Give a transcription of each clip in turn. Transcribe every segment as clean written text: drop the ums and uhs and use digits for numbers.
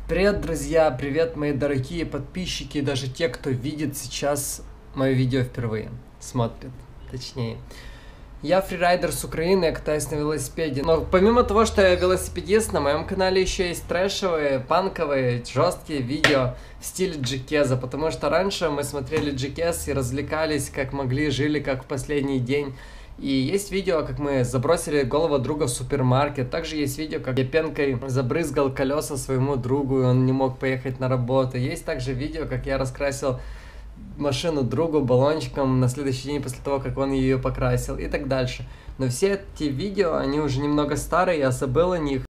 Привет, друзья! Привет, мои дорогие подписчики, даже те, кто видит сейчас мое видео впервые, смотрит, точнее. Я фрирайдер с Украины, я катаюсь на велосипеде. Но помимо того, что я велосипедист, на моем канале еще есть трэшевые, панковые, жесткие видео в стиле Джекеза. Потому что раньше мы смотрели Джекез и развлекались как могли, жили как в последний день. И есть видео, как мы забросили голову друга в супермаркет. Также есть видео, как я пенкой забрызгал колеса своему другу, и он не мог поехать на работу. Есть также видео, как я раскрасил машину другу баллончиком на следующий день после того, как он ее покрасил, и так дальше. Но все эти видео, они уже немного старые, я забыл о них.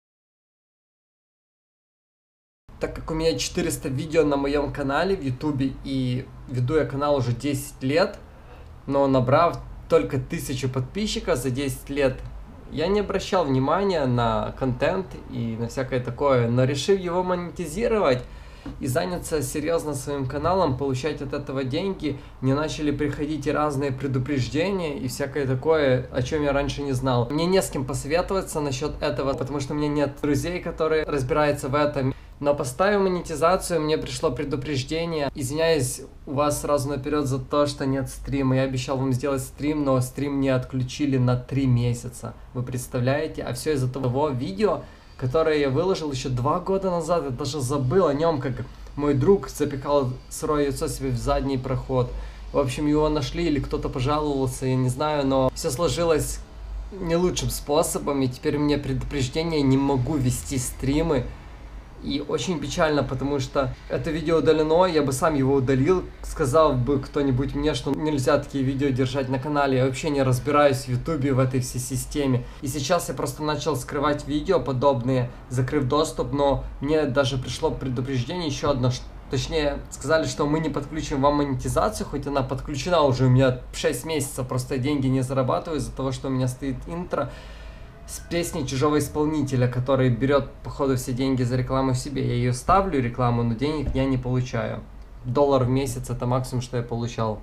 Так как у меня 400 видео на моем канале в ютубе, и веду я канал уже 10 лет, но набрав только 1000 подписчиков за 10 лет, я не обращал внимания на контент и на всякое такое, но решив его монетизировать и заняться серьезно своим каналом, получать от этого деньги, мне начали приходить и разные предупреждения и всякое такое, о чем я раньше не знал. Мне не с кем посоветоваться насчет этого, потому что у меня нет друзей, которые разбираются в этом. Но поставив монетизацию, мне пришло предупреждение. Извиняюсь у вас сразу наперед за то, что нет стрима. Я обещал вам сделать стрим, но стрим мне отключили на 3 месяца. Вы представляете? А все из-за того видео, которое я выложил еще 2 года назад. Я даже забыл о нем, как мой друг запихал сырое яйцо себе в задний проход. В общем, его нашли или кто-то пожаловался, я не знаю, но все сложилось не лучшим способом. И теперь у меня предупреждение, не могу вести стримы. И очень печально, потому что это видео удалено, я бы сам его удалил, сказал бы кто-нибудь мне, что нельзя такие видео держать на канале. Я вообще не разбираюсь в ютубе, в этой всей системе. И сейчас я просто начал скрывать видео подобные, закрыв доступ, но мне даже пришло предупреждение еще одно, точнее сказали, что мы не подключим вам монетизацию, хоть она подключена уже у меня 6 месяцев, просто деньги не зарабатываю из-за того, что у меня стоит интро с песней чужого исполнителя, который берет, походу, все деньги за рекламу себе. Я ее ставлю, рекламу, но денег я не получаю. $1 в месяц — это максимум, что я получал.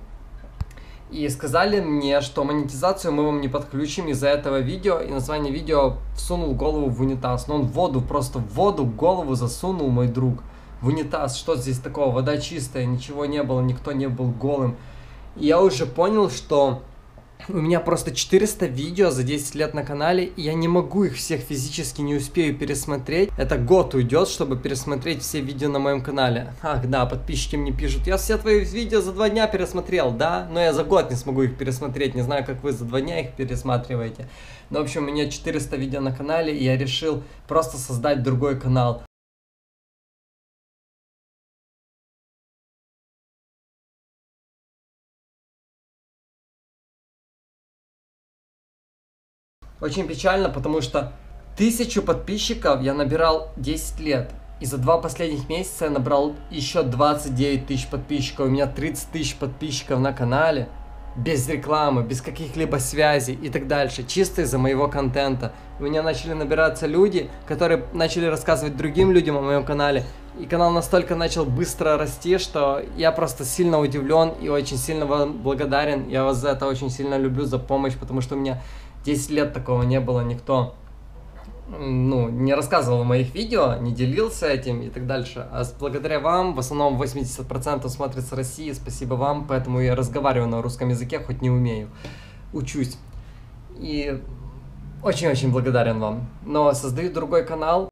И сказали мне, что монетизацию мы вам не подключим из-за этого видео. И название видео «Всунул голову в унитаз». Но он в воду, просто в воду голову засунул мой друг. В унитаз. Что здесь такого? Вода чистая, ничего не было, никто не был голым. И я уже понял, что у меня просто 400 видео за 10 лет на канале, и я не могу их всех физически, не успею пересмотреть. Это год уйдет, чтобы пересмотреть все видео на моем канале. Ах да, подписчики мне пишут: я все твои видео за 2 дня пересмотрел, да? Но я за год не смогу их пересмотреть, не знаю, как вы за 2 дня их пересматриваете. Но в общем, у меня 400 видео на канале, и я решил просто создать другой канал. Очень печально, потому что 1000 подписчиков я набирал 10 лет. И за 2 последних месяца я набрал еще 29 тысяч подписчиков. У меня 30 тысяч подписчиков на канале. Без рекламы, без каких-либо связей и так дальше. Чисто из-за моего контента. У меня начали набираться люди, которые начали рассказывать другим людям о моем канале. И канал настолько начал быстро расти, что я просто сильно удивлен и очень сильно вам благодарен. Я вас за это очень сильно люблю, за помощь, потому что у меня 10 лет такого не было, никто не рассказывал в моих видео, не делился этим и так дальше. А благодаря вам, в основном 80% смотрят с России, спасибо вам, поэтому я разговариваю на русском языке, хоть не умею, учусь. И очень-очень благодарен вам. Но создаю другой канал.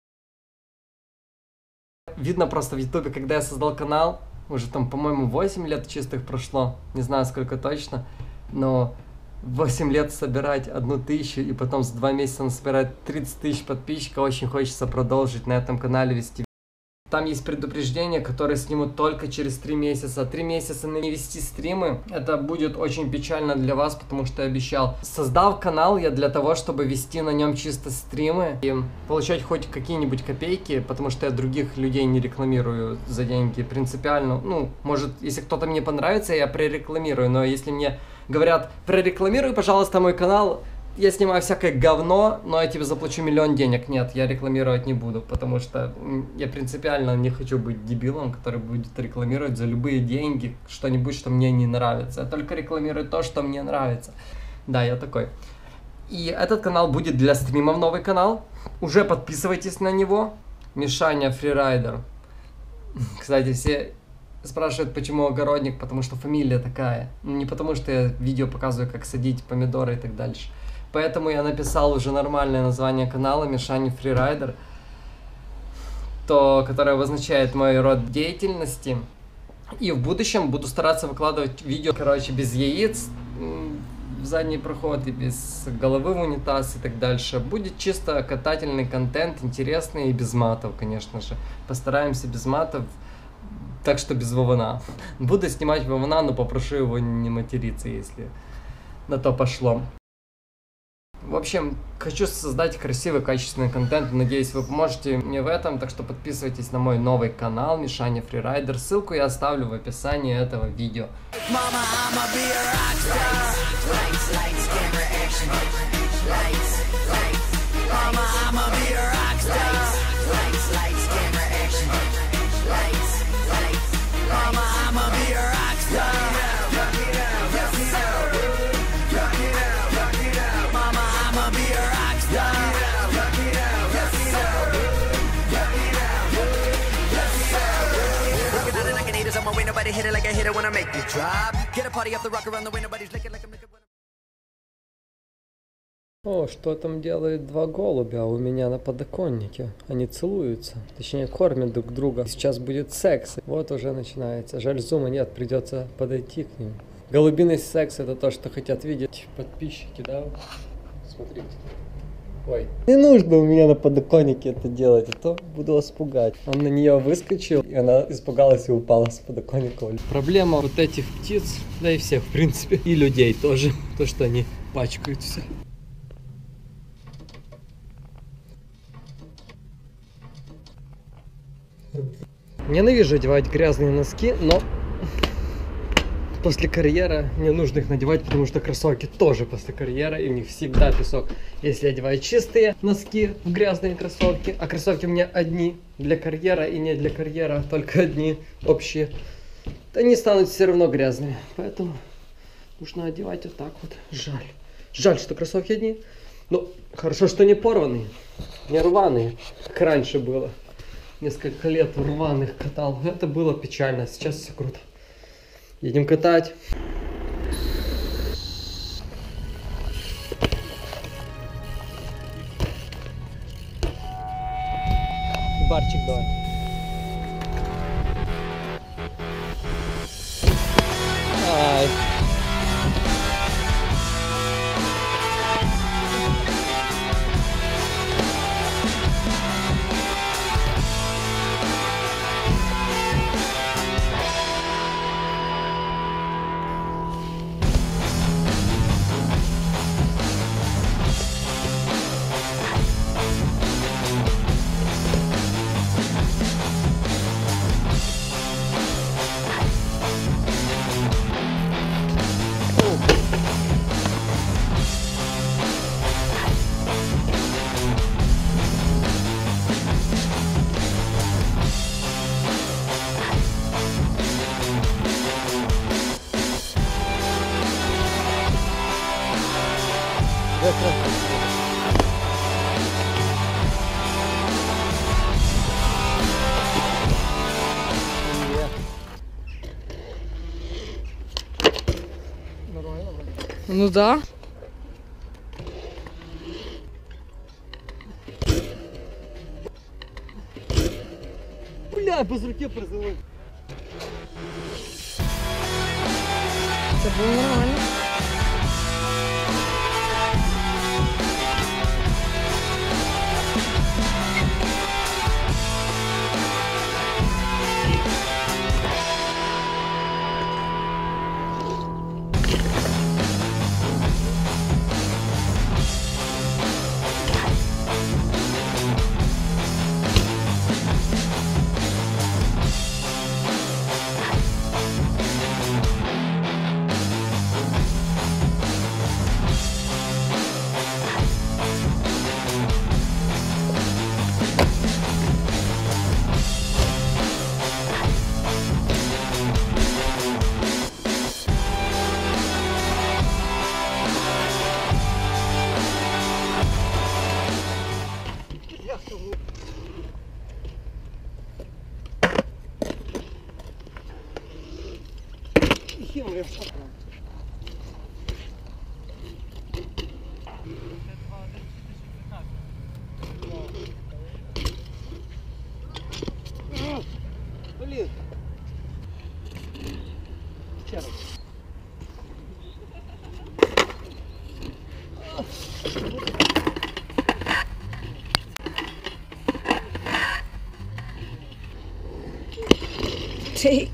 Видно просто в ютубе, когда я создал канал, уже там, по-моему, 8 лет чистых прошло, не знаю сколько точно, но 8 лет собирать 1000 и потом за 2 месяца собирать 30 тысяч подписчиков, очень хочется продолжить на этом канале вести. Там есть предупреждения, которые снимут только через 3 месяца. 3 месяца не вести стримы, это будет очень печально для вас, потому что я обещал. Создав канал я для того, чтобы вести на нем чисто стримы и получать хоть какие-нибудь копейки, потому что я других людей не рекламирую за деньги принципиально. Может, если кто-то мне понравится, я прорекламирую, но если мне говорят: прорекламируй, пожалуйста, мой канал, я снимаю всякое говно, но я тебе заплачу миллион денег. Нет, я рекламировать не буду, потому что я принципиально не хочу быть дебилом, который будет рекламировать за любые деньги что-нибудь, что мне не нравится. Я только рекламирую то, что мне нравится. Да, я такой. И этот канал будет для стримов, новый канал. Уже подписывайтесь на него. Мишаня Фрирайдер. Кстати, все спрашивают, почему огородник, потому что фамилия такая. Не потому что я видео показываю, как садить помидоры и так дальше. Поэтому я написал уже нормальное название канала Мишаня Фрирайдер, которое обозначает мой род деятельности. И в будущем буду стараться выкладывать видео, короче, без яиц в задний проход и без головы в унитаз и так дальше. Будет чисто катательный контент, интересный и без матов, конечно же. Постараемся без матов, так что без Вована. Буду снимать Вована, но попрошу его не материться, если на то пошло. В общем, хочу создать красивый, качественный контент. Надеюсь, вы поможете мне в этом. Так что подписывайтесь на мой новый канал Мишаня Фрирайдер. Ссылку я оставлю в описании этого видео. Hit it like I hit it when I make you drop. Get a party up the rock around the way, nobody's licking like I'm licking. О, что там делают два голубя у меня на подоконнике? Они целуются, точнее кормят друг друга. Сейчас будет секс. Вот уже начинается. Жаль, зума нет, придется подойти к ним. Голубиный секс — это то, что хотят видеть подписчики, да? Смотрите. Ой. Не нужно у меня на подоконнике это делать, а то буду вас пугать. Он на нее выскочил, и она испугалась и упала с подоконника. Проблема вот этих птиц, да и всех, в принципе, и людей тоже, то, что они пачкают все. Ненавижу одевать грязные носки, но после карьера мне нужно их надевать, потому что кроссовки тоже после карьера, и у них всегда песок. Если я одеваю чистые носки в грязные кроссовки, а кроссовки у меня одни для карьера и не для карьера, только одни общие, то они станут все равно грязными. Поэтому нужно одевать вот так вот. Жаль. Жаль, что кроссовки одни. Ну, хорошо, что не порванные, не рваные, как раньше было. Несколько лет в рваных катал. Это было печально, сейчас все круто. Едем катать. Барчик давай. Ай. Ну да. Бля, без руки призывай. Це було нормально. Ё-моё. Блин. Сейчас. Ти.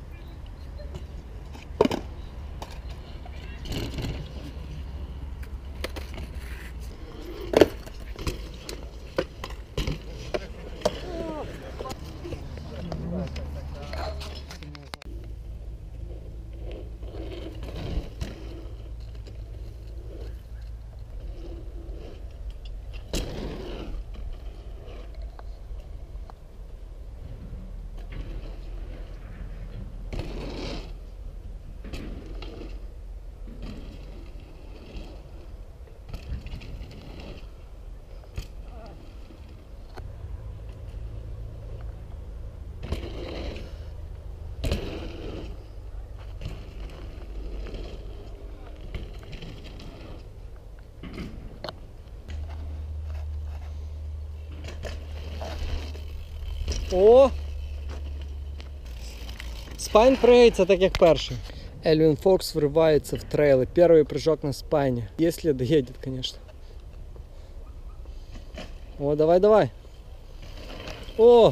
О! Спайн пригається так, як перший. Эльвин Фокс врывается в трейлы. Первый прыжок на спайне. Если доедет, конечно. О, давай, давай. О!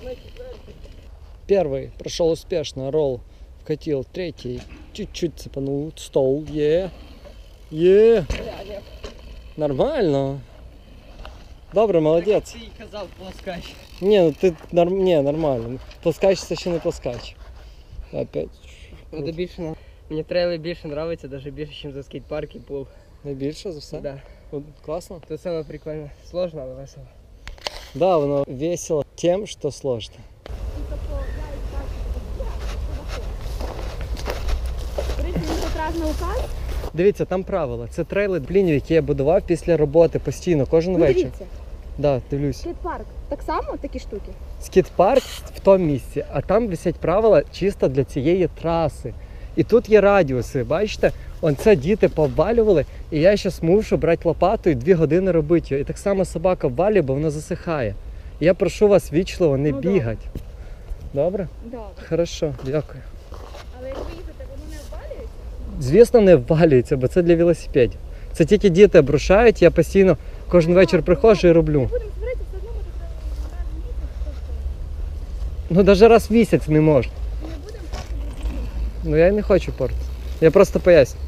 Первый прошел успешно. Ролл вкатил. Третий чуть-чуть цепанул. Стол. Е. Нормально. Добре, молодець. Ти казав плоскач. Не, ну ти не, нормально. Плоскач це ще не плоскач. Опять. Буде більше, мені трейли більше подобаються, навіть більше, ніж за скейт-парк і пул. Найбільше за все? Да. От, класно? Це саме прикольно. Сложно, але весело. Да, воно весело тем, что сложно. Дивіться, там правила. Це трейли блінів, які я будував після роботи постійно, кожен вечір. Дивіться, Да, дивлюсь. скейт-парк. Так само такі штуки? Скейт-парк в тому місці, а там висять правила чисто для цієї траси. І тут є радіуси, бачите? Он це діти повалювали, і я зараз мушу брати лопату і 2 години робити його. І так само собака ввалює, бо вона засихає. Я прошу вас вічливо не Ну, бігати. Добре? Добре. Хорошо, дякую. Але як ви їздите, воно не обвалюється? Звісно, не ввалюється, бо це для велосипедів. Це тільки діти обрушають, я постійно кожен вечір приходжу і роблю. Будемо сваритися, все одно ми так раз в місяць. Ну, навіть раз в місяць не можна. Не будемо так робити. Ну я і не хочу портити. Я просто поясню.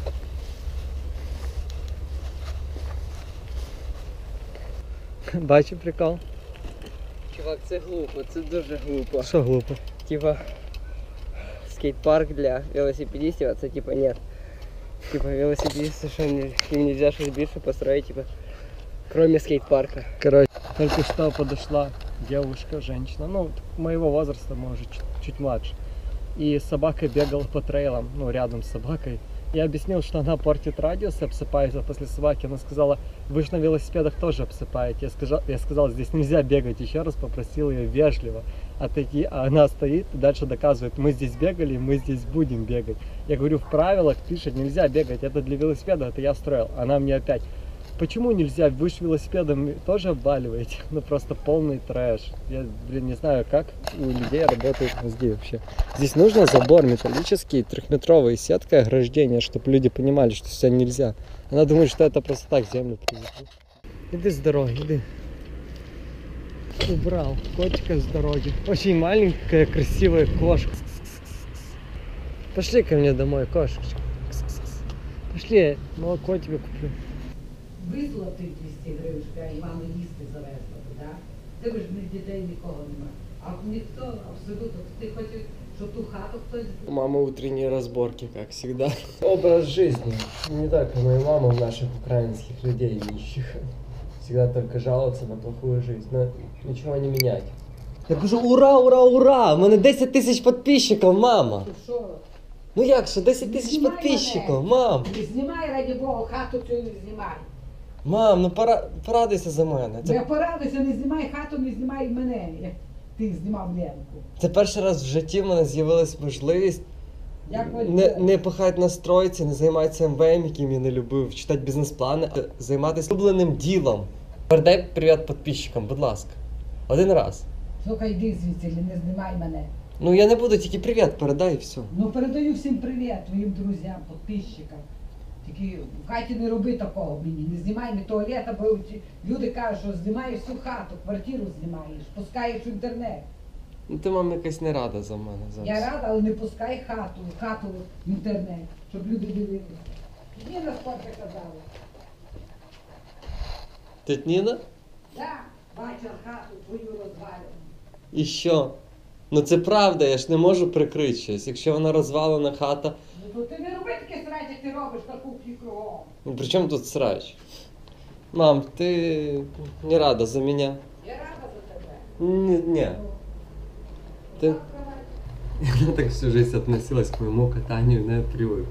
Бачу прикол. Чувак, це глупо, це дуже глупо. Що глупо? Типа, скейт-парк для велосипедистів, а це типа ні. Типа велосипедисты, что им нельзя что-то больше построить, типа, кроме скейт-парка. Короче, только что подошла девушка, женщина, ну, моего возраста, может, чуть младше. И собака бегала по трейлам, ну, рядом с собакой. Я объяснил, что она портит радиус и обсыпается после собаки. Она сказала, вы же на велосипедах тоже обсыпаете. Я сказал, здесь нельзя бегать. Еще раз попросил ее вежливо. А она стоит и дальше доказывает, мы здесь бегали, мы здесь будем бегать. Я говорю, в правилах пишет, нельзя бегать, это для велосипеда, это я строил. Она мне опять, почему нельзя, вы же велосипедом тоже обваливаете? Ну просто полный трэш. Я, блин, не знаю, как у людей работают мозги вообще. Здесь нужно забор металлический, 3-метровый, сетка ограждения, чтобы люди понимали, что сюда нельзя. Она думает, что это просто так землю привезли. Иди с дороги, иди. Убрал котика с дороги. Очень маленькая, красивая кошка. Пошли ко мне домой, кошечка. Пошли, молоко тебе куплю. Вислати 200 гривень, і вам їсти завезли, так? Тебе ж ні дітей, нікого немає. А ніхто абсолютно, ти хочеш, щоб ту хату хтось... У мамы утренние разборки, как всегда. Образ жизни. Не так, как моя мама у наших украинских людей нищих. Всегда только жаловаться на плохую жизнь, но ничего не менять. Я кажу, ура, ура, ура! У мене 10 тисяч підписчиків, мама! Що? Ну як що, 10 тисяч Знімай підписчиків, мене. мам! Не знімай, раді Бога, хату цю не знімай. Мам, ну порадуйся за мене. Не порадуйся, не знімай хату, не знімай мене, як ти знімав Ленку. Це перший раз в житті в мене з'явилась можливість Як ви не пахають на стройці, не займаються МВМ, яким я не любив, читати бізнес-плани, а займатися улюбленим ділом. Передай привіт підписчикам, будь ласка. Один раз. Слухай, йди звідси, не знімай мене. Ну я не буду, тільки привіт передай і все. Ну передаю всім привіт, твоїм друзям, підписчикам. Тільки в хаті не роби такого мені, не знімай не туалета, бо люди кажуть, що знімаєш всю хату, квартиру знімаєш, пускаєш в інтернет. Ну ти, мам, якась не рада за мене зараз. Я рада, але не пускай хату в інтернет, щоб люди дивилися. Ні, на скільки казали. Тетя Ніна? Так, бачив хату твою розвалену. І що? Ну це правда, я ж не можу прикрити щось. Якщо вона розвалена хата, Ну то ти не роби таке срач, як ти робиш на кухні кругом. ну при чому тут срач? Мам, ти не рада за мене? Я рада за тебе. Ні. Ты... Она так всю жизнь относилась к моему катанию на привык.